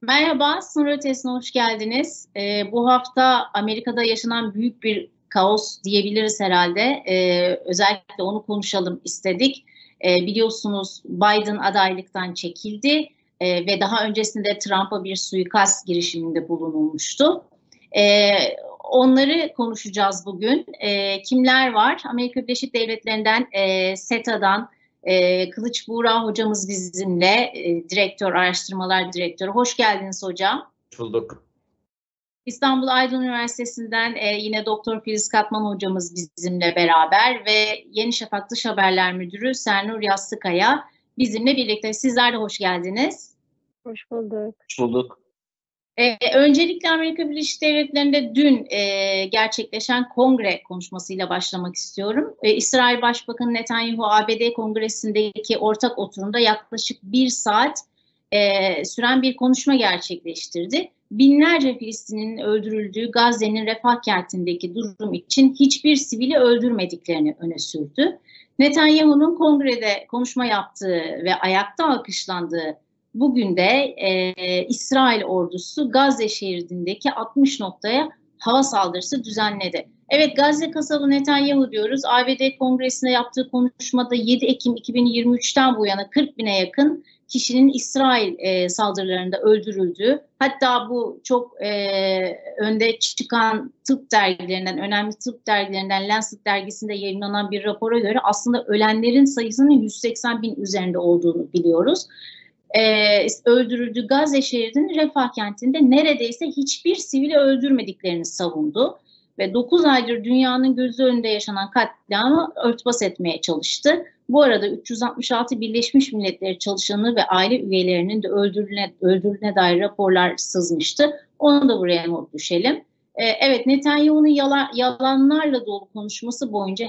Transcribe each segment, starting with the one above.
Merhaba, Sınır Ötesi'ne hoş geldiniz. Bu hafta Amerika'da yaşanan büyük bir kaos diyebiliriz herhalde. Özellikle onu konuşalım istedik. Biliyorsunuz Biden adaylıktan çekildi ve daha öncesinde Trump'a bir suikast girişiminde bulunulmuştu. Onları konuşacağız bugün. Kimler var? Amerika Birleşik Devletleri'nden, SETA'dan, Kılıç Buğra hocamız bizimle, araştırmalar direktörü. Hoş geldiniz hocam. Hoş bulduk. İstanbul Aydın Üniversitesi'nden yine Doktor Filiz Katman hocamız bizimle beraber ve Yeni Şafak Dış Haberler Müdürü Sernur Yastıkaya bizimle birlikte. Sizler de hoş geldiniz. Hoş bulduk. Hoş bulduk. Öncelikle Amerika Birleşik Devletleri'nde dün gerçekleşen kongre konuşmasıyla başlamak istiyorum. İsrail Başbakanı Netanyahu ABD Kongresi'ndeki ortak oturumda yaklaşık 1 saat süren bir konuşma gerçekleştirdi. Binlerce Filistinli'nin öldürüldüğü Gazze'nin Refah kentindeki durum için hiçbir sivili öldürmediklerini öne sürdü. Netanyahu'nun kongrede konuşma yaptığı ve ayakta alkışlandığı bugün de İsrail ordusu Gazze şeridindeki 60 noktaya hava saldırısı düzenledi. Evet, Gazze kasalı Netanyahu diyoruz. ABD Kongresi'nde yaptığı konuşmada 7 Ekim 2023'ten bu yana 40 bine yakın kişinin İsrail saldırılarında öldürüldüğü, hatta bu çok önde çıkan tıp dergilerinden, önemli tıp dergilerinden Lancet dergisinde yayınlanan bir rapora göre aslında ölenlerin sayısının 180 bin üzerinde olduğunu biliyoruz. Öldürüldüğü Gazze şehrinin Refah kentinde neredeyse hiçbir sivili öldürmediklerini savundu ve 9 aydır dünyanın gözü önünde yaşanan katliamı örtbas etmeye çalıştı. Bu arada 366 Birleşmiş Milletler çalışanı ve aile üyelerinin de öldürüldüğüne dair raporlar sızmıştı. Onu da buraya not düşelim. Evet, Netanyahu'nun yalanlarla dolu konuşması boyunca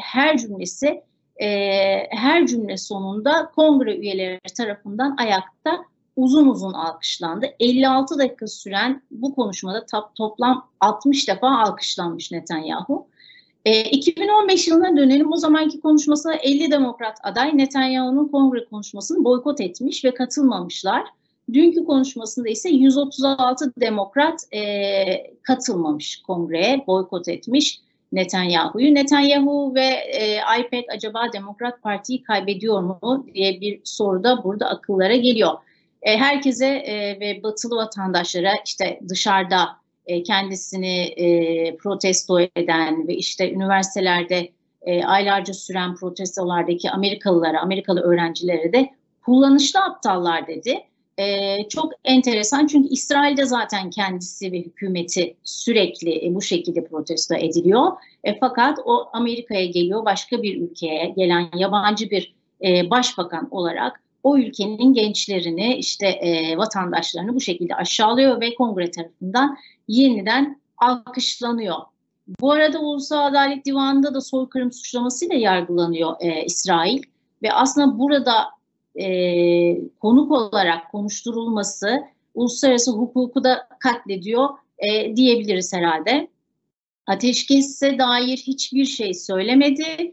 her cümle sonunda kongre üyeleri tarafından ayakta uzun uzun alkışlandı. 56 dakika süren bu konuşmada toplam 60 defa alkışlanmış Netanyahu. 2015 yılına dönelim. O zamanki konuşmasına 50 demokrat aday Netanyahu'nun kongre konuşmasını boykot etmiş ve katılmamışlar. Dünkü konuşmasında ise 136 demokrat katılmamış kongreye, boykot etmiş Netanyahu'yu. Netanyahu ve AIPAC acaba Demokrat Parti'yi kaybediyor mu diye bir soru da burada akıllara geliyor. Herkese ve batılı vatandaşlara, işte dışarıda kendisini protesto eden ve işte üniversitelerde aylarca süren protestolardaki Amerikalı öğrencilere de kullanışlı aptallar dedi. Çok enteresan, çünkü İsrail'de zaten kendisi ve hükümeti sürekli bu şekilde protesto ediliyor. Fakat o Amerika'ya geliyor, başka bir ülkeye gelen yabancı bir başbakan olarak o ülkenin gençlerini, işte vatandaşlarını bu şekilde aşağılıyor ve kongre tarafından yeniden alkışlanıyor. Bu arada Ulusal Adalet Divanı'nda da soykırım suçlamasıyla yargılanıyor İsrail ve aslında burada konuk olarak konuşturulması uluslararası hukuku da katlediyor diyebiliriz herhalde. Ateşkese dair hiçbir şey söylemedi,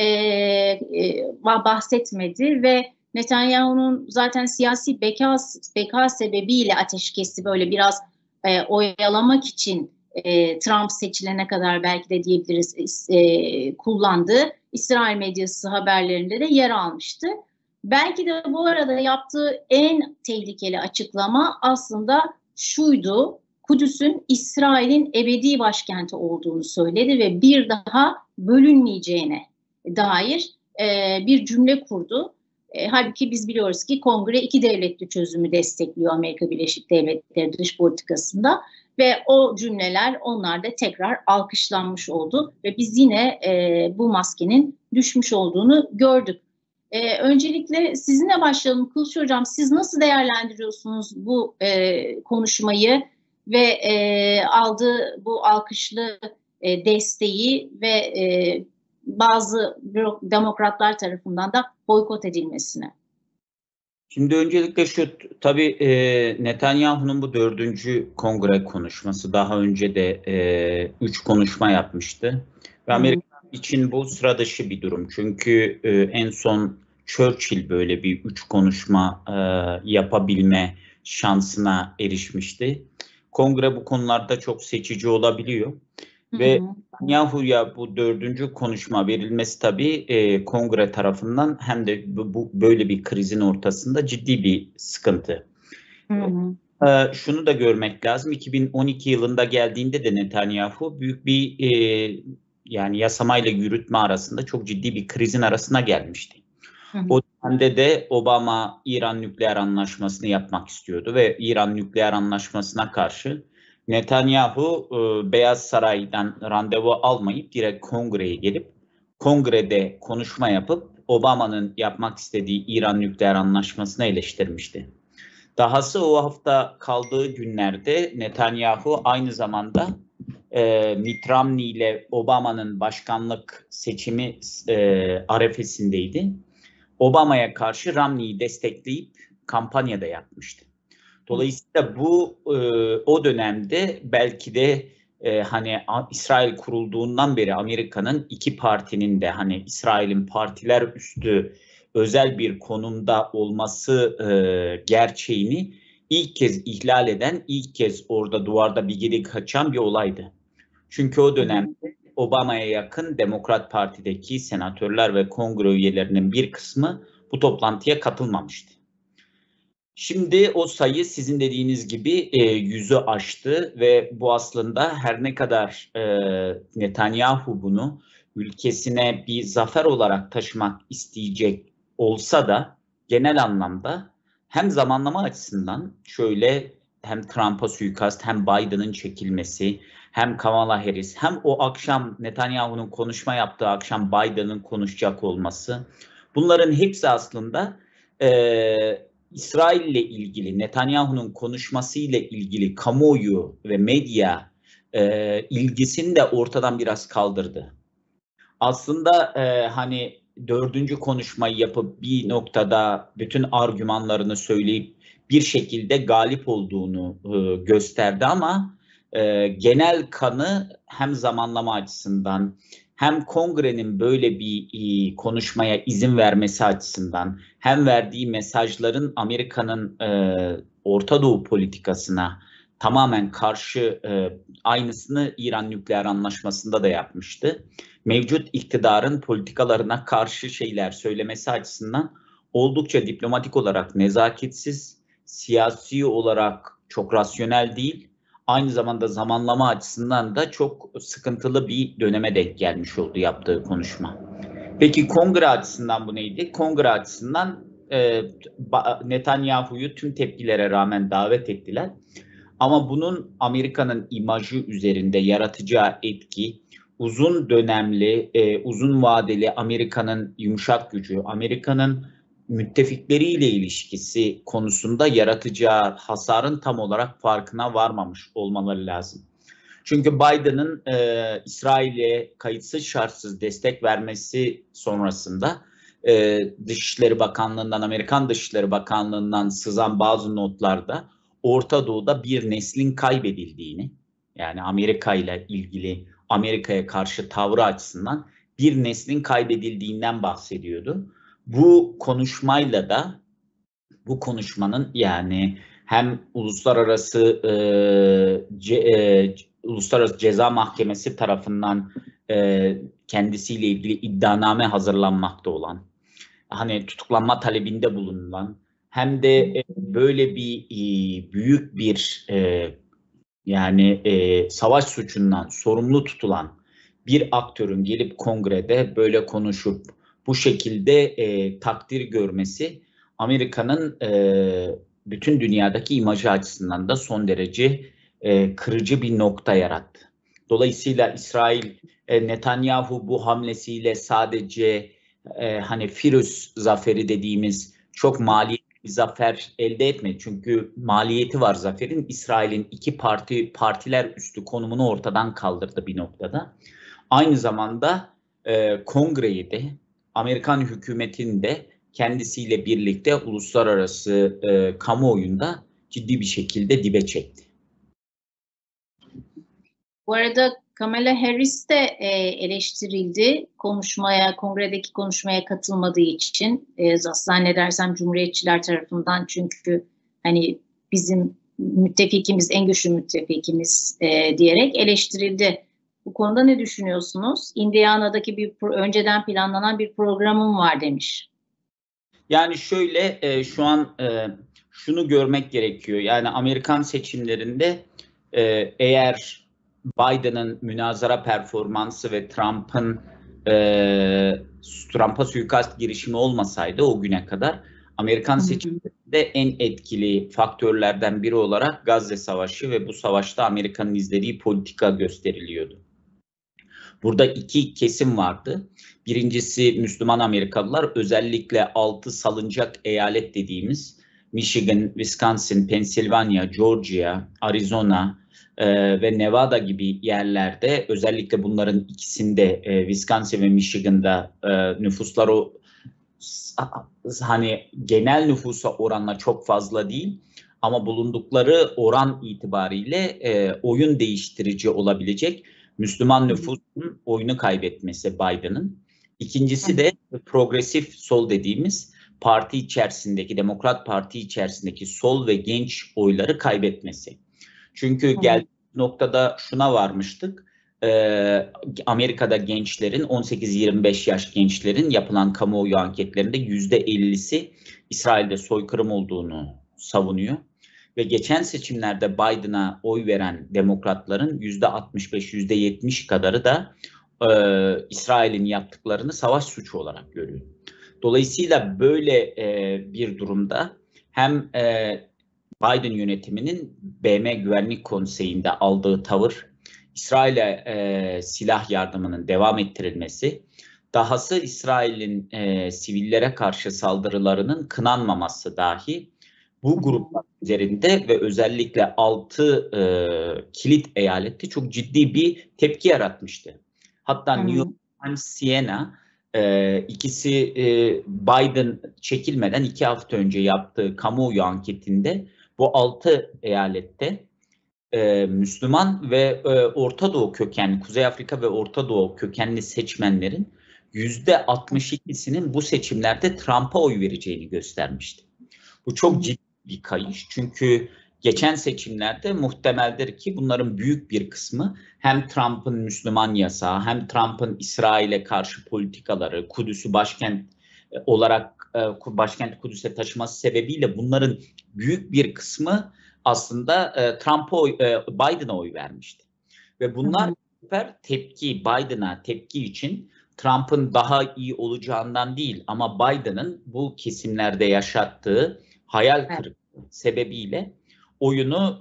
bahsetmedi ve Netanyahu'nun zaten siyasi beka sebebiyle ateşkesi böyle biraz oyalamak için Trump seçilene kadar belki de diyebiliriz kullandığı İsrail medyası haberlerinde de yer almıştı. Belki de bu arada yaptığı en tehlikeli açıklama aslında şuydu: Kudüs'ün İsrail'in ebedi başkenti olduğunu söyledi ve bir daha bölünmeyeceğine dair bir cümle kurdu. Halbuki biz biliyoruz ki kongre iki devletli çözümü destekliyor Amerika Birleşik Devletleri dış politikasında ve o cümleler onlarda tekrar alkışlanmış oldu ve biz yine bu maskenin düşmüş olduğunu gördük. Öncelikle sizinle başlayalım Kılıç Hocam. Siz nasıl değerlendiriyorsunuz bu konuşmayı ve aldığı bu alkışlı desteği ve bazı demokratlar tarafından da boykot edilmesine? Şimdi öncelikle tabii Netanyahu'nun bu 4. kongre konuşması, daha önce de 3 konuşma yapmıştı. Ve Amerika için bu sıra dışı bir durum. Çünkü en son Churchill böyle bir 3 konuşma yapabilme şansına erişmişti. Kongre bu konularda çok seçici olabiliyor. Ve Netanyahu'ya bu 4. konuşma verilmesi tabii kongre tarafından hem de bu böyle bir krizin ortasında ciddi bir sıkıntı. Şunu da görmek lazım. 2012 yılında geldiğinde de Netanyahu büyük bir yani yasamayla yürütme arasında çok ciddi bir krizin arasına gelmişti. O dönemde de Obama İran nükleer anlaşmasını yapmak istiyordu ve İran nükleer anlaşmasına karşı Netanyahu Beyaz Saray'dan randevu almayıp direkt kongreye gelip kongrede konuşma yapıp Obama'nın yapmak istediği İran nükleer anlaşmasını eleştirmişti. Dahası o hafta kaldığı günlerde Netanyahu aynı zamanda Mitt Romney ile Obama'nın başkanlık seçimi arefesindeydi. Obama'ya karşı Romney'i destekleyip kampanya da yapmıştı. Dolayısıyla bu o dönemde belki de hani İsrail kurulduğundan beri Amerika'nın iki partinin de hani İsrail'in partiler üstü özel bir konumda olması gerçeğini ilk kez ihlal eden, ilk kez orada duvarda bir gedik açan bir olaydı. Çünkü o dönemde Obama'ya yakın Demokrat Parti'deki senatörler ve kongre üyelerinin bir kısmı bu toplantıya katılmamıştı. Şimdi o sayı sizin dediğiniz gibi 100'ü aştı ve bu aslında her ne kadar Netanyahu bunu ülkesine bir zafer olarak taşımak isteyecek olsa da genel anlamda hem zamanlama açısından şöyle hem Trump'a suikast hem Biden'ın çekilmesi hem Kamala Harris hem o akşam Netanyahu'nun konuşma yaptığı akşam Biden'ın konuşacak olması bunların hepsi aslında İsrail ile ilgili Netanyahu'nun konuşmasıyla ilgili kamuoyu ve medya ilgisini de ortadan biraz kaldırdı. Aslında hani 4. konuşmayı yapıp bir noktada bütün argümanlarını söyleyip bir şekilde galip olduğunu gösterdi ama genel kanı hem zamanlama açısından hem kongrenin böyle bir konuşmaya izin vermesi açısından hem verdiği mesajların Amerika'nın Orta Doğu politikasına tamamen karşı aynısını İran nükleer anlaşmasında da yapmıştı. Mevcut iktidarın politikalarına karşı şeyler söylemesi açısından oldukça diplomatik olarak nezaketsiz, siyasi olarak çok rasyonel değil, aynı zamanda zamanlama açısından da çok sıkıntılı bir döneme denk gelmiş oldu yaptığı konuşma. Peki kongre açısından bu neydi? Kongre açısından Netanyahu'yu tüm tepkilere rağmen davet ettiler. Ama bunun Amerika'nın imajı üzerinde yaratacağı etki, uzun dönemli, uzun vadeli Amerika'nın yumuşak gücü, Amerika'nın müttefikleriyle ilişkisi konusunda yaratacağı hasarın tam olarak farkına varmamış olmaları lazım. Çünkü Biden'ın İsrail'e kayıtsız şartsız destek vermesi sonrasında Dışişleri Bakanlığı'ndan, Amerikan Dışişleri Bakanlığı'ndan sızan bazı notlarda Orta Doğu'da bir neslin kaybedildiğini, yani Amerika ile ilgili Amerika'ya karşı tavrı açısından bir neslin kaybedildiğinden bahsediyordu. Bu konuşmayla da bu konuşmanın yani hem Uluslararası Ceza Mahkemesi tarafından kendisiyle ilgili iddianame hazırlanmakta olan, hani tutuklanma talebinde bulunulan hem de böyle bir büyük bir yani savaş suçundan sorumlu tutulan bir aktörün gelip kongrede böyle konuşup bu şekilde takdir görmesi Amerika'nın bütün dünyadaki imajı açısından da son derece kırıcı bir nokta yarattı. Dolayısıyla İsrail Netanyahu bu hamlesiyle sadece hani Firuz zaferi dediğimiz çok maliyetli bir zafer elde etmedi. Çünkü maliyeti var zaferin. İsrail'in iki partiler üstü konumunu ortadan kaldırdı bir noktada. Aynı zamanda kongreyi de Amerikan hükümetini de kendisiyle birlikte uluslararası kamuoyunda ciddi bir şekilde dibe çekti. Bu arada Kamala Harris de eleştirildi kongredeki konuşmaya katılmadığı için. Zannedersem Cumhuriyetçiler tarafından, çünkü hani bizim müttefikimiz, en güçlü müttefikimiz diyerek eleştirildi. Bu konuda ne düşünüyorsunuz? Indiana'daki önceden planlanan bir programım var demiş. Yani şöyle şu an şunu görmek gerekiyor. Yani Amerikan seçimlerinde eğer Biden'ın münazara performansı ve Trump'a suikast girişimi olmasaydı o güne kadar Amerikan seçimlerinde en etkili faktörlerden biri olarak Gazze Savaşı ve bu savaşta Amerika'nın izlediği politika gösteriliyordu. Burada iki kesim vardı. Birincisi Müslüman Amerikalılar, özellikle 6 salıncak eyalet dediğimiz Michigan, Wisconsin, Pennsylvania, Georgia, Arizona ve Nevada gibi yerlerde, özellikle bunların ikisinde Wisconsin ve Michigan'da nüfuslar hani genel nüfusa oranla çok fazla değil ama bulundukları oran itibariyle oyun değiştirici olabilecek Müslüman nüfusun oyunu kaybetmesi Biden'ın. İkincisi de progresif sol dediğimiz parti içerisindeki, Demokrat Parti içerisindeki sol ve genç oyları kaybetmesi. Çünkü geldiğimiz noktada şuna varmıştık. Amerika'da gençlerin, 18-25 yaş gençlerin yapılan kamuoyu anketlerinde %50'si İsrail'de soykırım olduğunu savunuyor. Ve geçen seçimlerde Biden'a oy veren demokratların %65, %70 kadarı da İsrail'in yaptıklarını savaş suçu olarak görüyor. Dolayısıyla böyle bir durumda hem Biden yönetiminin BM Güvenlik Konseyi'nde aldığı tavır, İsrail'e silah yardımının devam ettirilmesi, dahası İsrail'in sivillere karşı saldırılarının kınanmaması dahi bu gruplar üzerinde ve özellikle 6 kilit eyalette çok ciddi bir tepki yaratmıştı. Hatta New York Times, Siena ikisi Biden çekilmeden 2 hafta önce yaptığı kamuoyu anketinde bu 6 eyalette Müslüman ve Orta Doğu kökenli, Kuzey Afrika ve Orta Doğu kökenli seçmenlerin %62'sinin bu seçimlerde Trump'a oy vereceğini göstermişti. Bu çok ciddi bir kayış. Çünkü geçen seçimlerde muhtemeldir ki bunların büyük bir kısmı hem Trump'ın Müslüman yasağı, hem Trump'ın İsrail'e karşı politikaları, Kudüs'ü başkent olarak başkent Kudüs'e taşıması sebebiyle bunların büyük bir kısmı aslında Biden'a oy vermişti. Ve bunlar Biden'a tepki için Trump'ın daha iyi olacağından değil ama Biden'ın bu kesimlerde yaşattığı hayal kırıklığı sebebiyle oyunu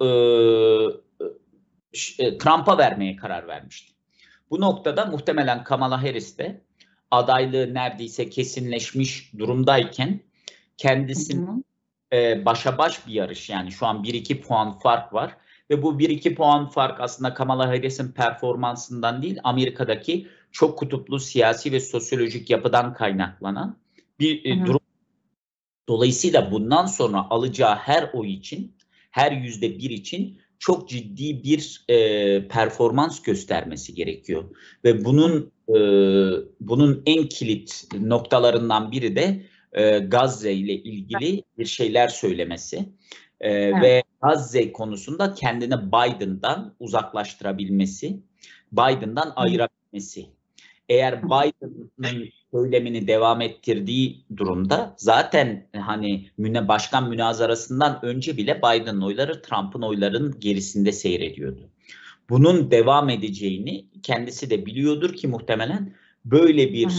Trump'a vermeye karar vermişti. Bu noktada muhtemelen Kamala Harris de adaylığı neredeyse kesinleşmiş durumdayken kendisinin başa baş bir yarış, yani şu an 1-2 puan fark var ve bu 1-2 puan fark aslında Kamala Harris'in performansından değil, Amerika'daki çok kutuplu siyasi ve sosyolojik yapıdan kaynaklanan bir durum. Dolayısıyla bundan sonra alacağı her oy için, her %1 için çok ciddi bir performans göstermesi gerekiyor. Ve bunun en kilit noktalarından biri de Gazze ile ilgili bir şeyler söylemesi. Ve Gazze konusunda kendini Biden'dan uzaklaştırabilmesi, Biden'dan ayırabilmesi. Eğer Biden'ın söylemini devam ettirdiği durumda zaten hani başkan münazarasından önce bile Biden'ın oyları Trump'ın oylarının gerisinde seyrediyordu. Bunun devam edeceğini kendisi de biliyordur ki muhtemelen böyle bir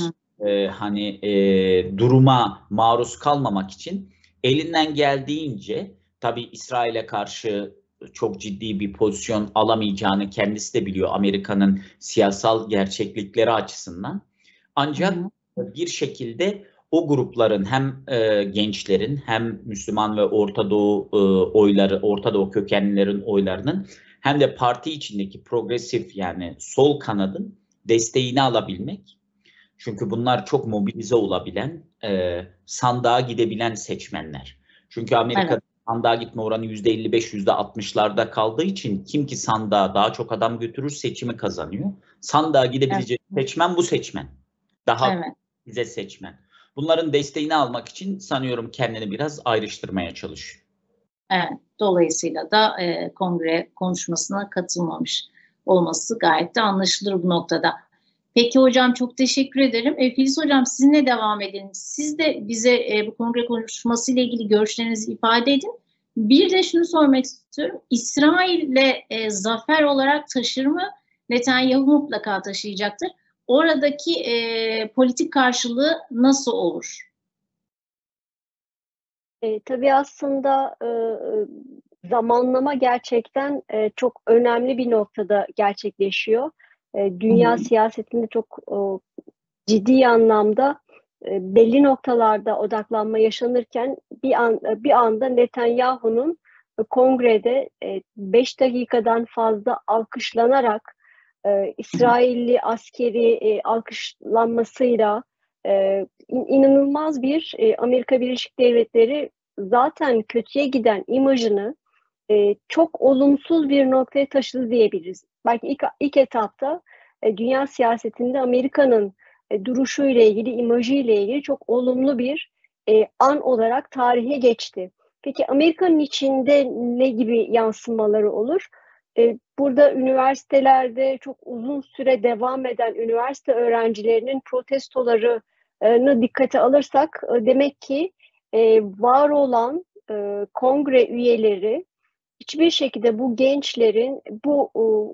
duruma maruz kalmamak için elinden geldiğince, tabii İsrail'e karşı çok ciddi bir pozisyon alamayacağını kendisi de biliyor Amerika'nın siyasal gerçeklikleri açısından. Ancak bir şekilde o grupların hem gençlerin hem Müslüman ve Orta Doğu Orta Doğu kökenlilerin oylarının hem de parti içindeki progresif, yani sol kanadın desteğini alabilmek. Çünkü bunlar çok mobilize olabilen, sandığa gidebilen seçmenler. Çünkü Amerika'da sandığa gitme oranı %55, %60'larda kaldığı için kim ki sandığa daha çok adam götürür seçimi kazanıyor. Sandığa gidebilecek seçmen bu seçmen. Daha bize seçmen. Bunların desteğini almak için sanıyorum kendini biraz ayrıştırmaya çalışıyor. Evet, dolayısıyla da kongre konuşmasına katılmamış olması gayet de anlaşılır bu noktada. Peki hocam, çok teşekkür ederim. Filiz hocam, sizinle devam edelim. Siz de bize bu kongre konuşması ile ilgili görüşlerinizi ifade edin. Bir de şunu sormak istiyorum. İsrail'le zafer olarak taşır mı? Netanyahu mutlaka taşıyacaktır. Oradaki politik karşılığı nasıl olur? Tabii aslında zamanlama gerçekten çok önemli bir noktada gerçekleşiyor. Dünya siyasetinde çok ciddi anlamda belli noktalarda odaklanma yaşanırken bir anda Netanyahu'nun kongrede 5 dakikadan fazla alkışlanarak İsrailli askeri alkışlanmasıyla inanılmaz bir Amerika Birleşik Devletleri zaten kötüye giden imajını çok olumsuz bir noktaya taşıdı diyebiliriz. Belki ilk etapta dünya siyasetinde Amerika'nın duruşuyla ilgili, imajıyla ilgili çok olumlu bir an olarak tarihe geçti. Peki Amerika'nın içinde ne gibi yansımaları olur? Burada üniversitelerde çok uzun süre devam eden üniversite öğrencilerinin protestolarını dikkate alırsak demek ki var olan kongre üyeleri hiçbir şekilde bu gençlerin bu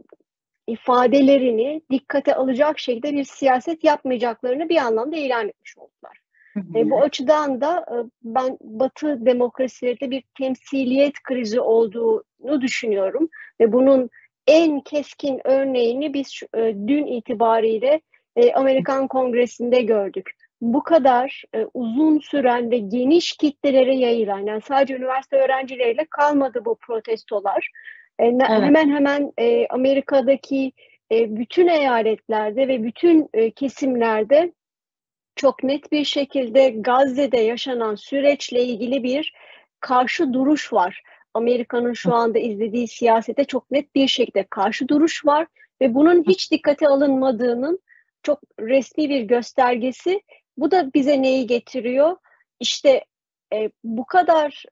ifadelerini dikkate alacak şekilde bir siyaset yapmayacaklarını bir anlamda ilan etmiş oldular. Bu açıdan da ben Batı demokrasilerde bir temsiliyet krizi olduğunu düşünüyorum ve bunun en keskin örneğini biz dün itibariyle Amerikan Kongresi'nde gördük. Bu kadar uzun süren ve geniş kitlelere yayılan, yani sadece üniversite öğrencileriyle kalmadı bu protestolar. Evet. Hemen hemen Amerika'daki bütün eyaletlerde ve bütün kesimlerde çok net bir şekilde Gazze'de yaşanan süreçle ilgili bir karşı duruş var. Amerika'nın şu anda izlediği siyasete çok net bir şekilde karşı duruş var ve bunun hiç dikkate alınmadığının çok resmi bir göstergesi. Bu da bize neyi getiriyor? İşte bu kadar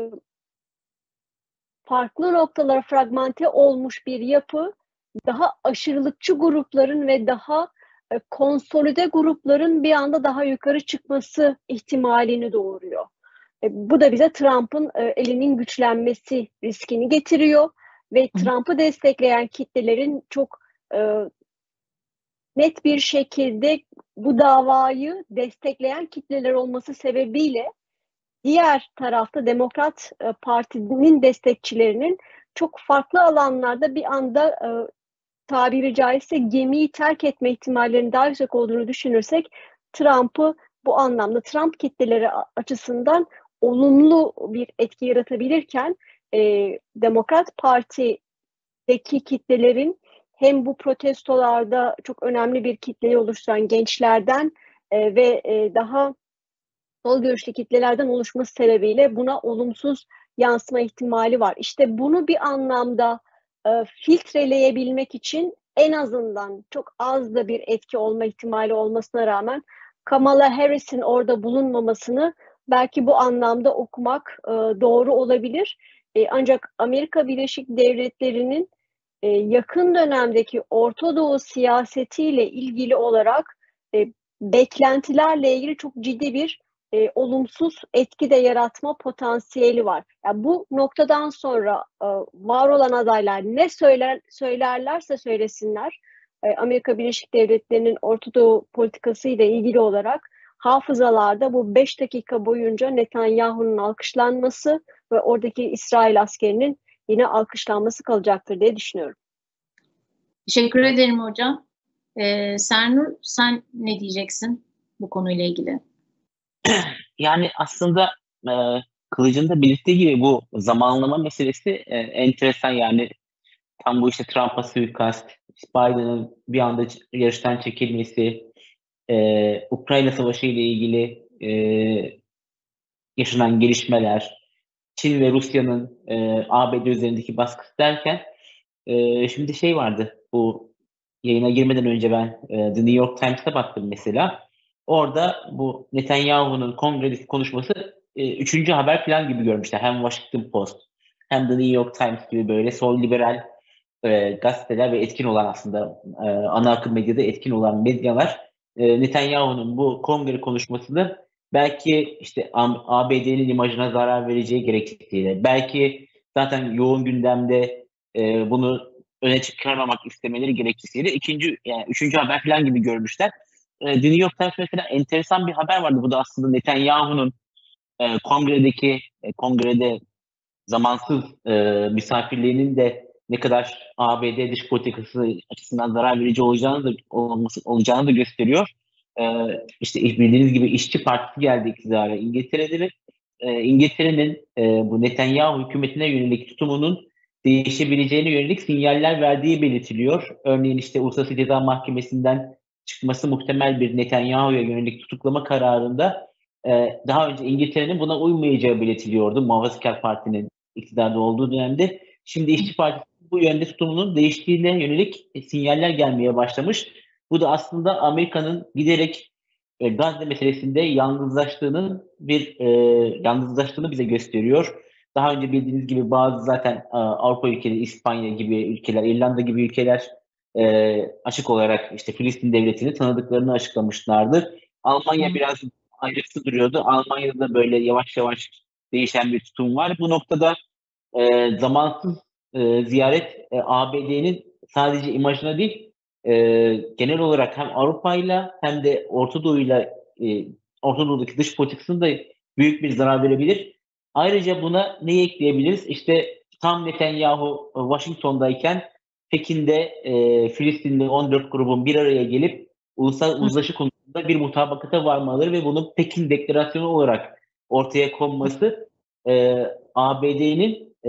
farklı noktalara fragmente olmuş bir yapı daha aşırılıkçı grupların ve daha konsolide grupların bir anda daha yukarı çıkması ihtimalini doğuruyor. Bu da bize Trump'ın elinin güçlenmesi riskini getiriyor ve Trump'ı destekleyen kitlelerin çok net bir şekilde bu davayı destekleyen kitleler olması sebebiyle diğer tarafta Demokrat Parti'nin destekçilerinin çok farklı alanlarda bir anda tabiri caizse gemiyi terk etme ihtimallerinin daha yüksek olduğunu düşünürsek Trump'ı bu anlamda Trump kitleleri açısından olumlu bir etki yaratabilirken Demokrat Parti'deki kitlelerin hem bu protestolarda çok önemli bir kitleyi oluşturan gençlerden ve daha sol görüşlü kitlelerden oluşması sebebiyle buna olumsuz yansıma ihtimali var. İşte bunu bir anlamda filtreleyebilmek için en azından çok az da bir etki olma ihtimali olmasına rağmen Kamala Harris'in orada bulunmamasını belki bu anlamda okumak doğru olabilir. Ancak Amerika Birleşik Devletleri'nin yakın dönemdeki Orta Doğu siyasetiyle ilgili olarak beklentilerle ilgili çok ciddi bir olumsuz etki de yaratma potansiyeli var. Yani bu noktadan sonra var olan adaylar ne söylerlerse söylesinler, Amerika Birleşik Devletleri'nin Orta Doğu politikası ile ilgili olarak hafızalarda bu 5 dakika boyunca Netanyahu'nun alkışlanması ve oradaki İsrail askerinin yine alkışlanması kalacaktır diye düşünüyorum. Teşekkür ederim hocam. Sernur, sen ne diyeceksin bu konuyla ilgili? Yani aslında Kılıç'ın da belirttiği gibi bu zamanlama meselesi enteresan. Yani tam bu işte Trump'a suikast, Biden'ın bir anda yarıştan çekilmesi, Ukrayna Savaşı ile ilgili yaşanan gelişmeler, Çin ve Rusya'nın ABD üzerindeki baskısı derken şimdi şey vardı, bu yayına girmeden önce ben The New York Times'ta baktım mesela. Orada bu Netanyahu'nun kongredeki konuşması 3. haber falan gibi görmüşler. Hem Washington Post hem The New York Times gibi böyle sol liberal gazeteler ve etkin olan aslında ana akım medyada etkin olan medyalar Netanyahu'nun bu kongre konuşmasını belki işte ABD'nin imajına zarar vereceği gerekçesiyle, belki zaten yoğun gündemde bunu öne çıkarmamak istemeleri gerekçesiyle üçüncü haber falan gibi görmüşler. The New York Times mesela enteresan bir haber vardı. Bu da aslında Netanyahu'nun kongrede zamansız misafirliğinin de ne kadar ABD dış politikası açısından zarar verici olacağını da gösteriyor. İşte bildiğiniz gibi İşçi Partisi geldi iktidara İngiltere'de. İngiltere'nin bu Netanyahu hükümetine yönelik tutumunun değişebileceğine yönelik sinyaller verdiği belirtiliyor. Örneğin işte Uluslararası Ceza Mahkemesi'nden çıkması muhtemel bir Netanyahu'ya yönelik tutuklama kararında daha önce İngiltere'nin buna uymayacağı belirtiliyordu. Muhafazakar Parti'nin iktidarda olduğu dönemde. Şimdi İşçi Partisi bu yönde tutumunun değiştiğine yönelik sinyaller gelmeye başlamış. Bu da aslında Amerika'nın giderek Gazze meselesinde yalnızlaştığını bize gösteriyor. Daha önce bildiğiniz gibi bazı zaten Avrupa ülkeleri, İspanya gibi ülkeler, İrlanda gibi ülkeler açık olarak işte Filistin devletini tanıdıklarını açıklamışlardı. Almanya biraz ayrıksı duruyordu. Almanya'da da böyle yavaş yavaş değişen bir tutum var. Bu noktada zamansız ziyaret ABD'nin sadece imajına değil, genel olarak hem Avrupa'yla hem de Orta Doğu'daki dış politikasına da büyük bir zarar verebilir. Ayrıca buna neyi ekleyebiliriz? İşte tam Netanyahu Washington'dayken Pekin'de Filistinli 14 grubun bir araya gelip ulusal uzlaşı konusunda bir mutabakata varmaları ve bunun Pekin Deklarasyonu olarak ortaya konması ABD'nin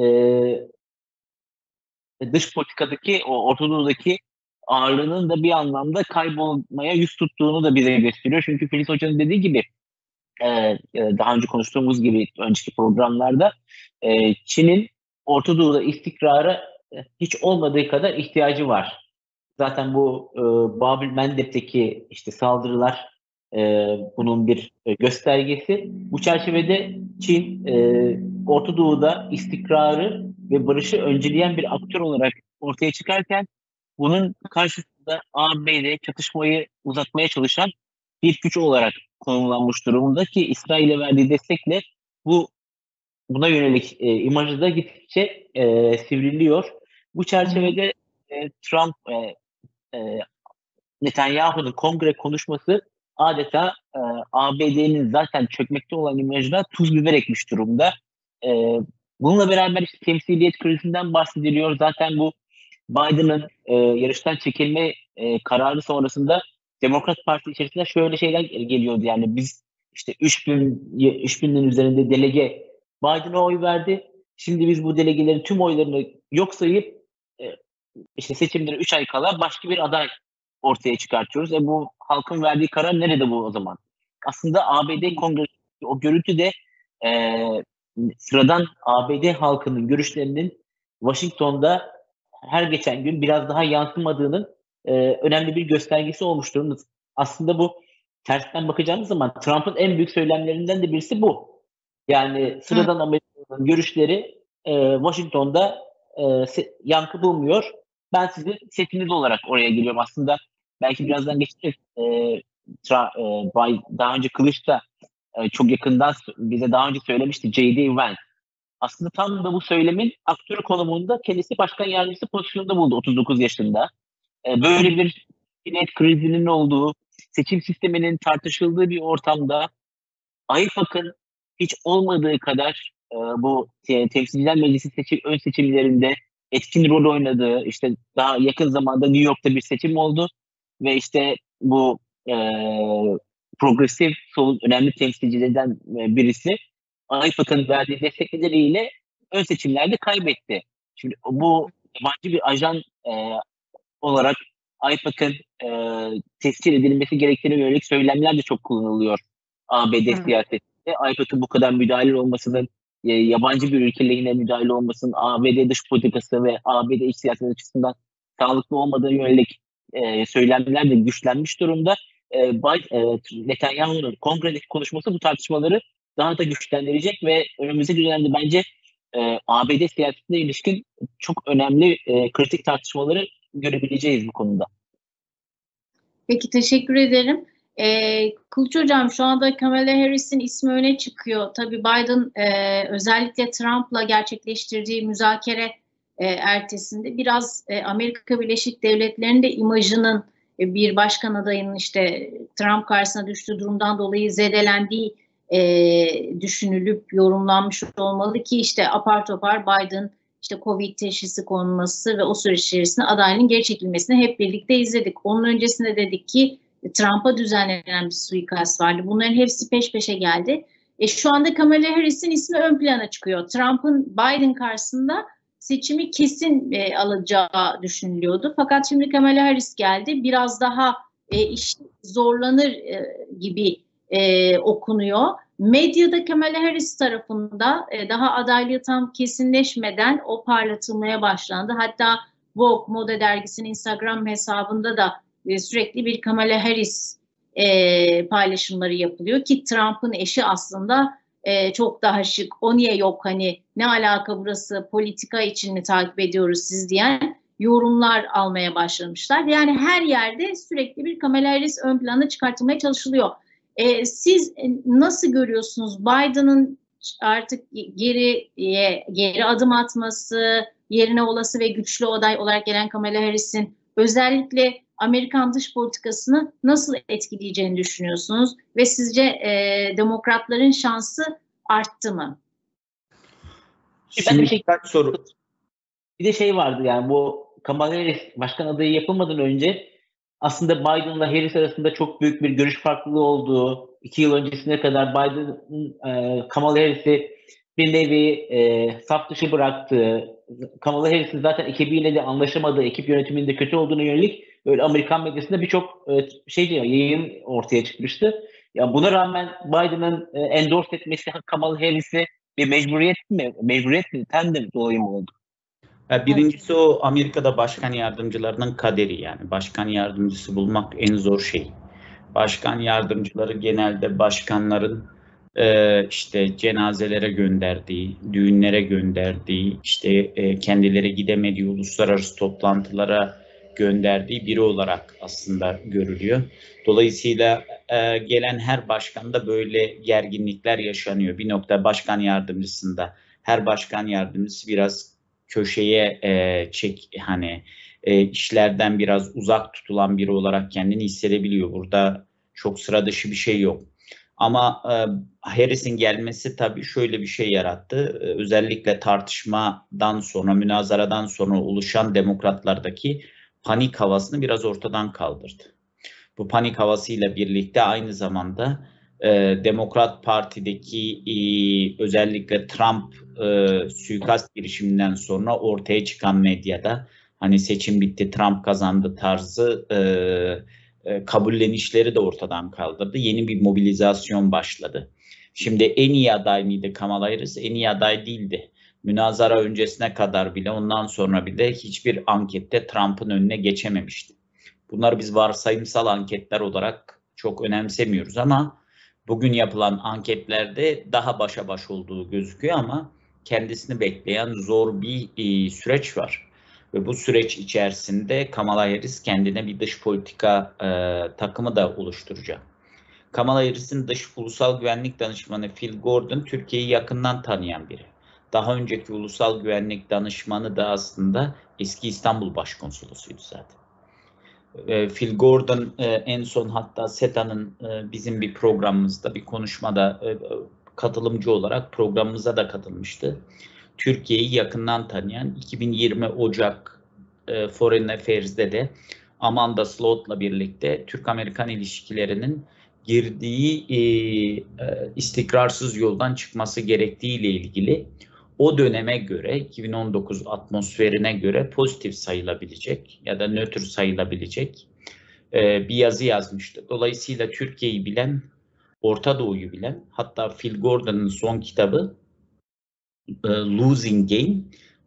dış politikadaki o Orta Doğu'daki ağırlığının da bir anlamda kaybolmaya yüz tuttuğunu da bize gösteriyor. Çünkü Filiz Hoca'nın dediği gibi daha önce konuştuğumuz gibi önceki programlarda Çin'in Orta Doğu'da istikrara hiç olmadığı kadar ihtiyacı var. Zaten bu Babil Mendeb'teki işte saldırılar bunun bir göstergesi. Bu çerçevede Çin Orta Doğu'da istikrarı ve barışı önceleyen bir aktör olarak ortaya çıkarken bunun karşısında ABD çatışmayı uzatmaya çalışan bir güç olarak konumlanmış durumda ki İsrail'e verdiği destekle buna yönelik imajı da gittikçe sivriliyor. Bu çerçevede Trump Netanyahu'nun kongre konuşması adeta ABD'nin zaten çökmekte olan imajına tuz biber ekmiş durumda. Bununla beraber işte temsiliyet krizinden bahsediliyor. Zaten bu Biden'ın yarıştan çekilme kararı sonrasında Demokrat Parti içerisinde şöyle şeyler geliyordu. Yani biz işte 3000'in üzerinde delege Biden'a oy verdi. Şimdi biz bu delegelerin tüm oylarını yok sayıp işte seçimlere 3 ay kala başka bir aday ortaya çıkartıyoruz. Bu halkın verdiği karar nerede bu o zaman? Aslında ABD Kongresi o görüntü de sıradan ABD halkının görüşlerinin Washington'da her geçen gün biraz daha yansımadığının önemli bir göstergesi olmuş durumda. Aslında bu tersten bakacağımız zaman Trump'ın en büyük söylemlerinden de birisi bu. Yani sıradan Amerika'nın görüşleri Washington'da yankı bulmuyor. Ben sizin setiniz olarak oraya geliyorum. Aslında belki birazdan geçeceğiz. Daha önce Kılıç da çok yakından bize daha önce söylemişti J.D. Vance. Aslında tam da bu söylemin aktörü konumunda kendisi başkan yardımcısı pozisyonunda buldu 39 yaşında. Böyle bir net krizinin olduğu, seçim sisteminin tartışıldığı bir ortamda AYPAK'ın hiç olmadığı kadar bu Temsilciler Meclisi ön seçimlerinde etkin rol oynadığı, işte daha yakın zamanda New York'ta bir seçim oldu ve işte bu progresif solun önemli temsilcilerinden birisi AYPAK'ın verdiği destekleriyle ön seçimlerde kaybetti. Şimdi bu yabancı bir ajan olarak AYPAK'ın tescil edilmesi gerektiğine yönelik söylemler de çok kullanılıyor ABD siyasetinde. AYPAK'ın bu kadar müdahale olmasının, yabancı bir ülke lehine müdahale olmasının ABD dış politikası ve ABD iç siyaset açısından sağlıklı olmadığı yönelik söylemler de güçlenmiş durumda. Netanyahu'nun kongredeki konuşması bu tartışmaları daha da güçlendirecek ve önümüzdeki dönemde bence ABD siyasetine ilişkin çok önemli kritik tartışmaları görebileceğiz bu konuda. Peki, teşekkür ederim. Kılıç Hocam, şu anda Kamala Harris'in ismi öne çıkıyor. Tabii Biden özellikle Trump'la gerçekleştirdiği müzakere ertesinde biraz Amerika Birleşik Devletleri'nin de imajının bir başkan adayının işte Trump karşısına düştüğü durumdan dolayı zedelendiği düşünülüp yorumlanmış olmalı ki işte apar topar Biden işte Covid teşhisi konulması ve o süreç içerisinde adaylığın geri çekilmesini hep birlikte izledik. Onun öncesinde dedik ki Trump'a düzenlenen bir suikast vardı. Bunların hepsi peş peşe geldi. Şu anda Kamala Harris'in ismi ön plana çıkıyor. Trump'ın Biden karşısında seçimi kesin alacağı düşünülüyordu. Fakat şimdi Kamala Harris geldi. Biraz daha iş zorlanır gibi okunuyor. Medyada Kamala Harris tarafında daha adaylığı tam kesinleşmeden o parlatılmaya başlandı. Hatta Vogue Moda Dergisi'nin Instagram hesabında da sürekli bir Kamala Harris paylaşımları yapılıyor ki Trump'ın eşi aslında çok daha şık. O niye yok, hani ne alaka burası, politika için mi takip ediyoruz siz diyen yorumlar almaya başlamışlar. Yani her yerde sürekli bir Kamala Harris ön plana çıkartılmaya çalışılıyor. Siz nasıl görüyorsunuz Biden'ın artık geri adım atması, yerine olası ve güçlü aday olarak gelen Kamala Harris'in özellikle Amerikan dış politikasını nasıl etkileyeceğini düşünüyorsunuz? Ve sizce demokratların şansı arttı mı? Şimdi kaç soru? Bir de şey vardı, yani bu Kamala Harris başkan adayı yapılmadan önce aslında Biden'la Harris arasında çok büyük bir görüş farklılığı olduğu, 2 yıl öncesine kadar Biden'ın Kamala Harris'i bir nevi saf dışı bıraktığı, Kamala Harris'in zaten ekibiyle de anlaşamadığı, ekip yönetiminin de kötü olduğuna yönelik böyle Amerikan medyasında birçok yayın ortaya çıkmıştı. Ya buna rağmen Biden'ın endorse etmesi Kamala Harris'i bir mecburiyet mi? Mecburiyet mi? Tandem dolayı mı oldu? Birincisi o Amerika'da başkan yardımcılarının kaderi, yani başkan yardımcısı bulmak en zor şey. Başkan yardımcıları genelde başkanların işte cenazelere gönderdiği, düğünlere gönderdiği, işte kendileri gidemediği uluslararası toplantılara gönderdiği biri olarak aslında görülüyor. Dolayısıyla gelen her başkanda böyle gerginlikler yaşanıyor. Bir nokta başkan yardımcısında her başkan yardımcısı biraz köşeye işlerden biraz uzak tutulan biri olarak kendini hissedebiliyor. Burada çok sıra dışı bir şey yok. Ama Harris'in gelmesi tabii şöyle bir şey yarattı. Özellikle tartışmadan sonra, münazaradan sonra oluşan demokratlardaki panik havasını biraz ortadan kaldırdı. Bu panik havasıyla birlikte aynı zamanda Demokrat Parti'deki özellikle Trump suikast girişiminden sonra ortaya çıkan medyada hani seçim bitti, Trump kazandı tarzı kabullenişleri de ortadan kaldırdı. Yeni bir mobilizasyon başladı. Şimdi en iyi aday mıydı Kamala Harris? En iyi aday değildi. Münazara öncesine kadar bile, ondan sonra bile hiçbir ankette Trump'ın önüne geçememişti. Bunları biz varsayımsal anketler olarak çok önemsemiyoruz ama bugün yapılan anketlerde daha başa baş olduğu gözüküyor ama kendisini bekleyen zor bir süreç var. Ve bu süreç içerisinde Kamala Harris kendine bir dış politika takımı da oluşturacak. Kamala Harris'in ulusal güvenlik danışmanı Phil Gordon, Türkiye'yi yakından tanıyan biri. Daha önceki ulusal güvenlik danışmanı da aslında eski İstanbul Başkonsolosuydu zaten. Phil Gordon en son hatta SETA'nın bizim bir programımızda, bir konuşmada katılımcı olarak programımıza da katılmıştı. Türkiye'yi yakından tanıyan, 2020 Ocak Foreign Affairs'de de Amanda Sloot'la birlikte Türk-Amerikan ilişkilerinin girdiği istikrarsız yoldan çıkması gerektiğiyle ilgili o döneme göre 2019 atmosferine göre pozitif sayılabilecek ya da nötr sayılabilecek bir yazı yazmıştı. Dolayısıyla Türkiye'yi bilen, Orta Doğu'yu bilen, hatta Phil Gordon'ın son kitabı Losing Game,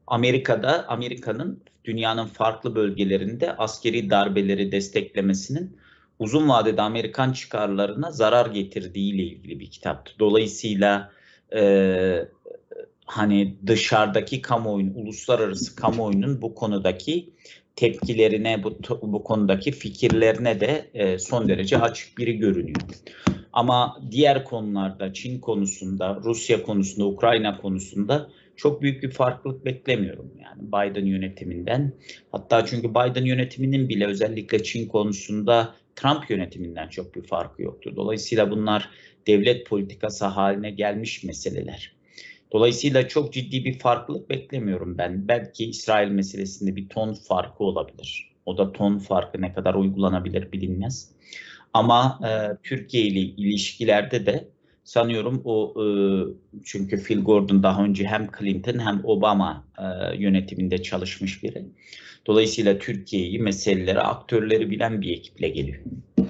Amerika'nın dünyanın farklı bölgelerinde askeri darbeleri desteklemesinin uzun vadede Amerikan çıkarlarına zarar getirdiği ile ilgili bir kitaptı. Dolayısıyla hani dışarıdaki kamuoyunun, uluslararası kamuoyunun bu konudaki tepkilerine, bu konudaki fikirlerine de son derece açık biri görünüyor. Ama diğer konularda, Çin konusunda, Rusya konusunda, Ukrayna konusunda çok büyük bir farklılık beklemiyorum yani Biden yönetiminden. Hatta çünkü Biden yönetiminin bile özellikle Çin konusunda Trump yönetiminden çok bir farkı yoktu. Dolayısıyla bunlar devlet politikası haline gelmiş meseleler. Dolayısıyla çok ciddi bir farklılık beklemiyorum ben. Belki İsrail meselesinde bir ton farkı olabilir. O da ton farkı ne kadar uygulanabilir bilinmez. Ama Türkiye ile ilişkilerde de sanıyorum çünkü Phil Gordon daha önce hem Clinton hem Obama yönetiminde çalışmış biri. Dolayısıyla Türkiye'yi, meseleleri, aktörleri bilen bir ekiple geliyor.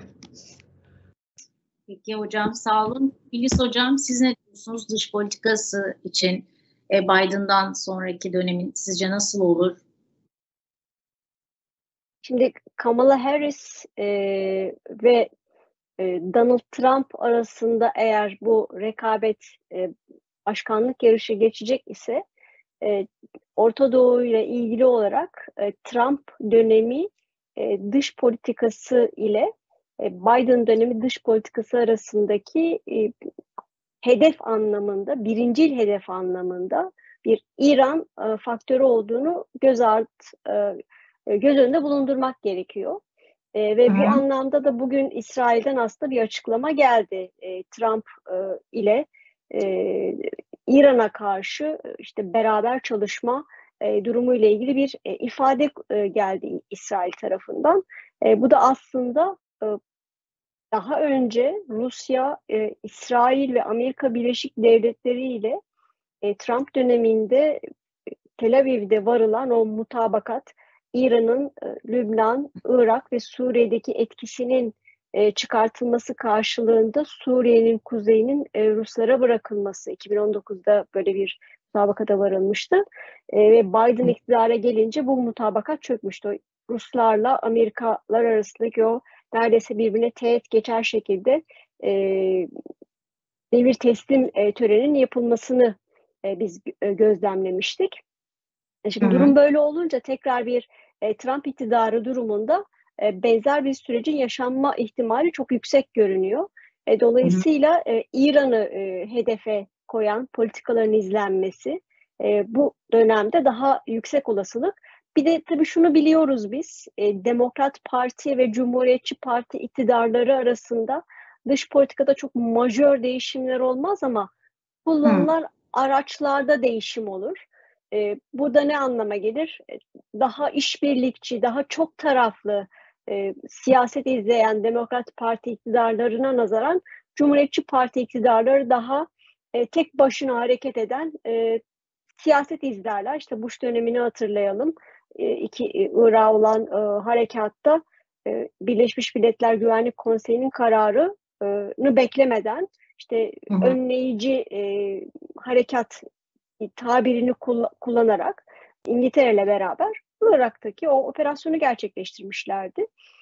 Peki hocam, sağ olun. Filiz hocam, siz ne diyorsunuz dış politikası için Biden'dan sonraki dönemin sizce nasıl olur? Şimdi Kamala Harris ve Donald Trump arasında eğer bu rekabet başkanlık yarışı geçecek ise Orta Doğu ile ilgili olarak Trump dönemi dış politikası ile Biden dönemi dış politikası arasındaki hedef anlamında, birincil hedef anlamında bir İran faktörü olduğunu göz önünde bulundurmak gerekiyor. Ve bu anlamda da bugün İsrail'den aslında bir açıklama geldi. Trump ile İran'a karşı işte beraber çalışma durumu ile ilgili bir ifade geldi İsrail tarafından. Bu da aslında daha önce Rusya, İsrail ve Amerika Birleşik Devletleri ile Trump döneminde Tel Aviv'de varılan o mutabakat, İran'ın Lübnan, Irak ve Suriye'deki etkisinin çıkartılması karşılığında Suriye'nin kuzeyinin Ruslara bırakılması. 2019'da böyle bir mutabakata varılmıştı. Ve Biden iktidara gelince bu mutabakat çökmüştü. Ruslarla Amerikalılar arasındaki o neredeyse birbirine teğet geçer şekilde devir teslim töreninin yapılmasını biz gözlemlemiştik. Şimdi durum böyle olunca tekrar bir Trump iktidarı durumunda benzer bir sürecin yaşanma ihtimali çok yüksek görünüyor. Dolayısıyla İran'ı hedefe koyan politikaların izlenmesi bu dönemde daha yüksek olasılık. Bir de tabii şunu biliyoruz biz, Demokrat Parti ve Cumhuriyetçi Parti iktidarları arasında dış politikada çok majör değişimler olmaz ama kullanılan araçlarda değişim olur. Bu da ne anlama gelir? Daha işbirlikçi, daha çok taraflı siyaset izleyen Demokrat Parti iktidarlarına nazaran Cumhuriyetçi Parti iktidarları daha tek başına hareket eden siyaset izlerler. İşte Bush dönemini hatırlayalım. Irak'a olan harekatta Birleşmiş Milletler Güvenlik Konseyi'nin kararını beklemeden işte önleyici harekat tabirini kullanarak İngiltere'yle beraber Irak'taki o operasyonu gerçekleştirmişlerdi.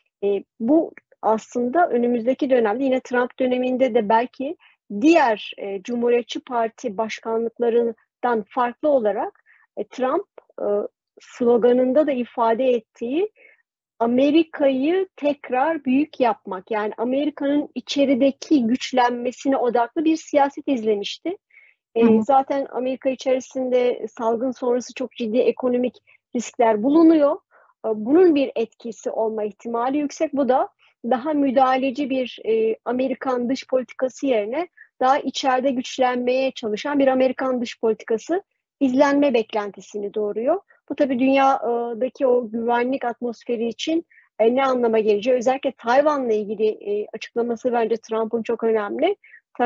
Bu aslında önümüzdeki dönemde yine Trump döneminde de belki diğer Cumhuriyetçi Parti başkanlıklarından farklı olarak Trump sloganında da ifade ettiği Amerika'yı tekrar büyük yapmak, yani Amerika'nın içerideki güçlenmesine odaklı bir siyaset izlemişti. Zaten Amerika içerisinde salgın sonrası çok ciddi ekonomik riskler bulunuyor. Bunun bir etkisi olma ihtimali yüksek. Bu da daha müdahaleci bir Amerikan dış politikası yerine daha içeride güçlenmeye çalışan bir Amerikan dış politikası izlenme beklentisini doğuruyor. Bu tabii dünyadaki o güvenlik atmosferi için ne anlama geleceği, özellikle Tayvan'la ilgili açıklaması bence Trump'ın çok önemli.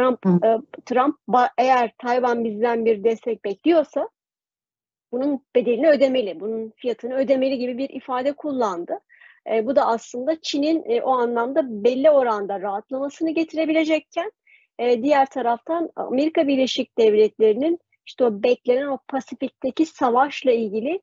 Trump eğer Tayvan bizden bir destek bekliyorsa bunun bedelini ödemeli, bunun fiyatını ödemeli gibi bir ifade kullandı. Bu da aslında Çin'in o anlamda belli oranda rahatlamasını getirebilecekken diğer taraftan Amerika Birleşik Devletleri'nin işte o beklenen o Pasifik'teki savaşla ilgili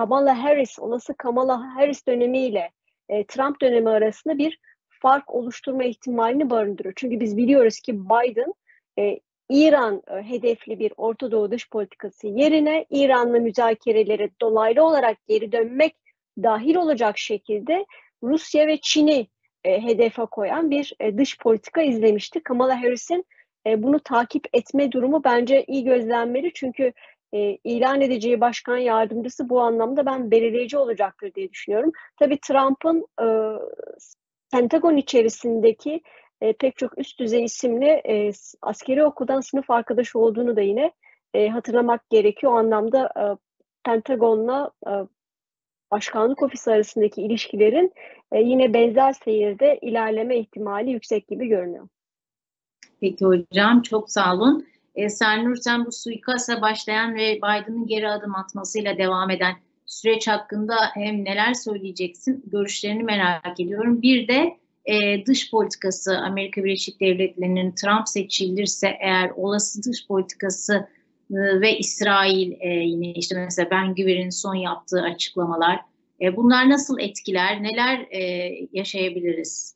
olası Kamala Harris dönemiyle Trump dönemi arasında bir fark oluşturma ihtimalini barındırıyor. Çünkü biz biliyoruz ki Biden İran hedefli bir Orta Doğu dış politikası yerine İran'la müzakerelere dolaylı olarak geri dönmek dahil olacak şekilde Rusya ve Çin'i hedefe koyan bir dış politika izlemişti. Kamala Harris'in bunu takip etme durumu bence iyi gözlenmeli. Çünkü ilan edeceği başkan yardımcısı bu anlamda ben belirleyici olacaktır diye düşünüyorum. Tabii Trump'ın Pentagon içerisindeki pek çok üst düzey isimli askeri okuldan sınıf arkadaşı olduğunu da yine hatırlamak gerekiyor. O anlamda Pentagon'la başkanlık ofisi arasındaki ilişkilerin yine benzer seyirde ilerleme ihtimali yüksek gibi görünüyor. Peki hocam, çok sağ olun. Sernur, sen bu suikastla başlayan ve Biden'ın geri adım atmasıyla devam eden süreç hakkında hem neler söyleyeceksin, görüşlerini merak ediyorum. Bir de dış politikası, Amerika Birleşik Devletleri'nin Trump seçilirse eğer olası dış politikası ve İsrail, yine işte mesela Ben Gvir'in son yaptığı açıklamalar, bunlar nasıl etkiler, neler yaşayabiliriz?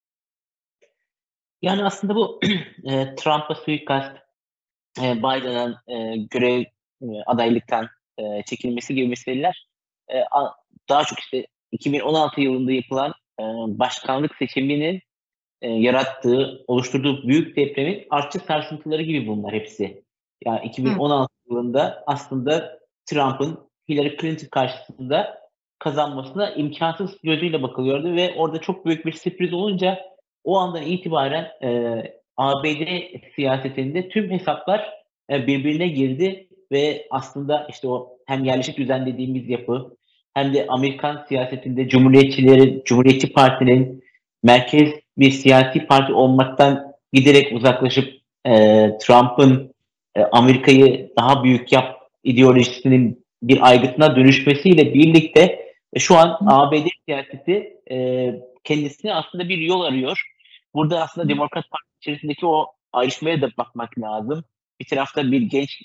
Yani aslında bu Trump'a suikast, Biden'ın görev adaylıktan çekilmesi gibi meseleler daha çok işte 2016 yılında yapılan başkanlık seçiminin yarattığı, oluşturduğu büyük depremin artçı sarsıntıları gibi bunlar hepsi. Yani 2016 yılında aslında Trump'ın Hillary Clinton karşısında kazanmasına imkansız gözüyle bakılıyordu ve orada çok büyük bir sürpriz olunca o andan itibaren ABD siyasetinde tüm hesaplar birbirine girdi ve aslında işte o hem yerleşik düzen dediğimiz yapı hem de Amerikan siyasetinde Cumhuriyetçi Parti'nin merkez bir siyasi parti olmaktan giderek uzaklaşıp Trump'ın Amerika'yı daha büyük yap ideolojisinin bir aygıtına dönüşmesiyle birlikte şu an ABD siyaseti kendisine aslında bir yol arıyor. Burada aslında Demokrat Parti içerisindeki o ayrışmaya da bakmak lazım. Bir tarafta bir genç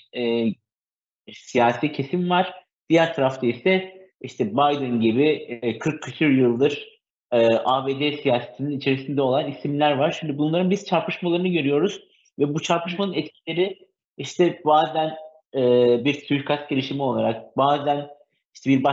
siyasi kesim var. Diğer tarafta ise işte Biden gibi 40 küsur yıldır ABD siyasetinin içerisinde olan isimler var. Şimdi bunların biz çarpışmalarını görüyoruz ve bu çarpışmanın etkileri işte bazen bir suikast girişimi olarak, bazen işte bir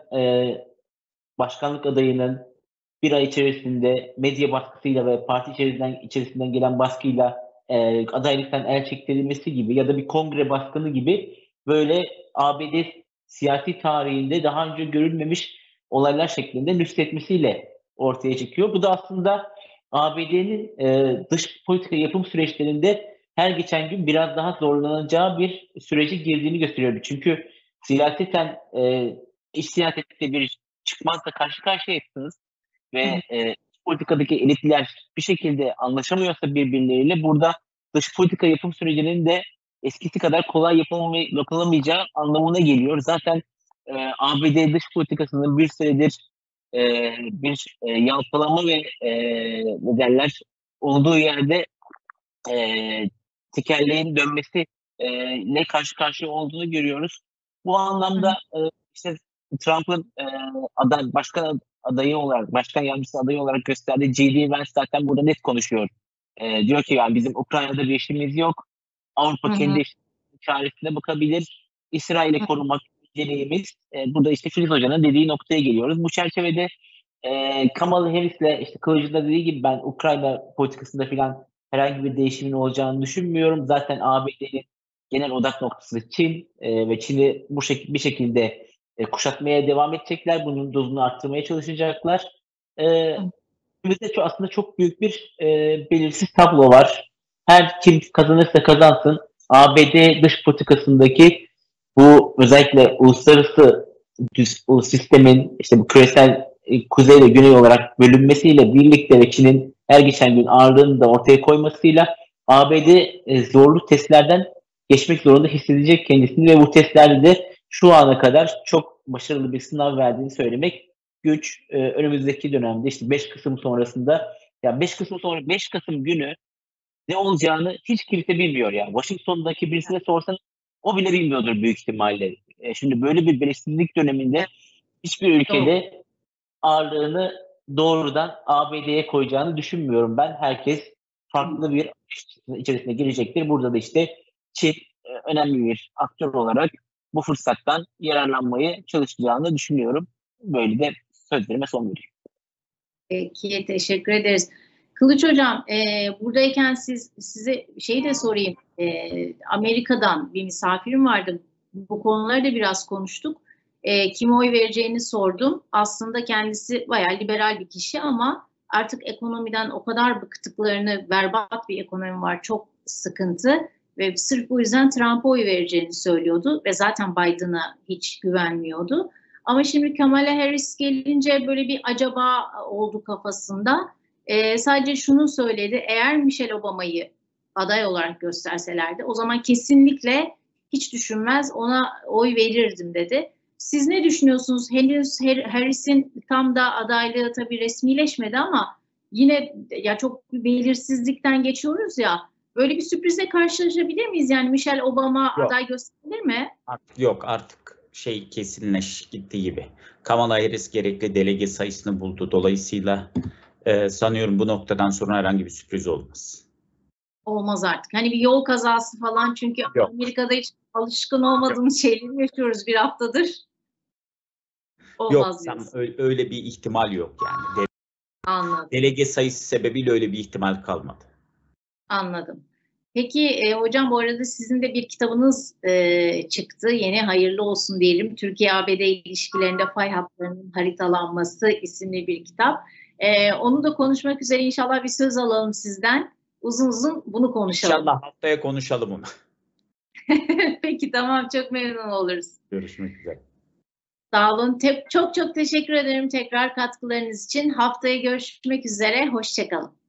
başkanlık adayının bir ay içerisinde medya baskısıyla ve parti içerisinden gelen baskıyla adaylıktan el çektirilmesi gibi ya da bir kongre baskını gibi böyle ABD siyasi tarihinde daha önce görülmemiş olaylar şeklinde nüsletmesiyle ortaya çıkıyor. Bu da aslında ABD'nin dış politika yapım süreçlerinde her geçen gün biraz daha zorlanacağı bir sürece girdiğini gösteriyor. Çünkü siyaseten iç siyasette bir çıkmazla karşı karşıyasınız ve politikadaki elitler bir şekilde anlaşamıyorsa birbirleriyle burada dış politika yapım sürecinin de eskisi kadar kolay yapılamayacağı anlamına geliyor. Zaten ABD dış politikasının bir süredir bir yalpalama ve ne derler olduğu yerde tekerleğin dönmesi ne karşı karşıya olduğunu görüyoruz. Bu anlamda işte Trump'ın başkan adayı olarak, başkan yardımcısı adayı olarak gösterdiği J.D. Vance zaten burada net konuşuyor. Diyor ki yani bizim Ukrayna'da bir işimiz yok. Avrupa kendi çaresine bakabilir. İsrail'i korumak deneyimiz. Burada işte Filiz Hoca'nın dediği noktaya geliyoruz. Bu çerçevede Kamala Harris'le işte Kılıç'ın da dediği gibi ben Ukrayna politikasında filan herhangi bir değişimin olacağını düşünmüyorum. Zaten ABD'nin genel odak noktası Çin ve Çin'i bir şekilde kuşatmaya devam edecekler. Bunun dozunu arttırmaya çalışacaklar. Aslında çok büyük bir belirsiz tablo var. Her kim kazanırsa kazansın ABD dış politikasındaki bu özellikle uluslararası sistemin işte bu küresel kuzey ve güney olarak bölünmesiyle birlikte ve Çin'in her geçen gün ağırlığını da ortaya koymasıyla ABD zorlu testlerden geçmek zorunda hissedecek kendisini ve bu testlerde de şu ana kadar çok başarılı bir sınav verdiğini söylemek güç. Önümüzdeki dönemde işte 5 Kasım sonrasında ya 5 Kasım günü ne olacağını hiç kimse bilmiyor ya. Washington'daki birisine sorsan o bile bilmiyordur büyük ihtimalle. Şimdi böyle bir belirsizlik döneminde hiçbir ülkede ağırlığını doğrudan ABD'ye koyacağını düşünmüyorum ben. Herkes farklı bir içerisine girecektir. Burada da işte Çin önemli bir aktör olarak bu fırsattan yararlanmayı çalışacağını düşünüyorum. Böyle de sözlerime son veriyorum. Peki, teşekkür ederiz. Kılıç Hocam, buradayken size şeyi de sorayım. Amerika'dan bir misafirim vardı. Bu konuları da biraz konuştuk. Kime oy vereceğini sordum. Aslında kendisi bayağı liberal bir kişi ama artık ekonomiden o kadar bıktıklarını, berbat bir ekonomi var, çok sıkıntı ve sırf bu yüzden Trump'a oy vereceğini söylüyordu ve zaten Biden'a hiç güvenmiyordu. Ama şimdi Kamala Harris gelince böyle bir acaba oldu kafasında. Sadece şunu söyledi, eğer Michelle Obama'yı aday olarak gösterselerdi o zaman kesinlikle hiç düşünmez ona oy verirdim dedi. Siz ne düşünüyorsunuz? Henüz Harris'in tam da adaylığı tabii resmileşmedi ama yine ya çok bir belirsizlikten geçiyoruz ya. Böyle bir sürprizle karşılaşabilir miyiz? Yani Michelle Obama aday gösterilir mi? Yok artık kesinleş gitti gibi. Kamala Harris gerekli delege sayısını buldu. Dolayısıyla sanıyorum bu noktadan sonra herhangi bir sürpriz olmaz. Olmaz artık. Hani bir yol kazası falan çünkü Yok. Amerika'da hiç alışkın olmadığımız şeyleri yaşıyoruz bir haftadır. Olmaz yok, diyorsun. öyle bir ihtimal yok yani. Anladım. Delege sayısı sebebiyle öyle bir ihtimal kalmadı. Anladım. Peki hocam bu arada sizin de bir kitabınız çıktı. Yeni hayırlı olsun diyelim. Türkiye-ABD ilişkilerinde fay hatlarının haritalanması isimli bir kitap. Onu da konuşmak üzere inşallah bir söz alalım sizden. Uzun uzun bunu konuşalım. İnşallah haftaya konuşalım onu. Peki tamam, çok memnun oluruz. Görüşmek üzere. Sağ olun. Çok çok teşekkür ederim tekrar katkılarınız için. Haftaya görüşmek üzere. Hoşça kalın.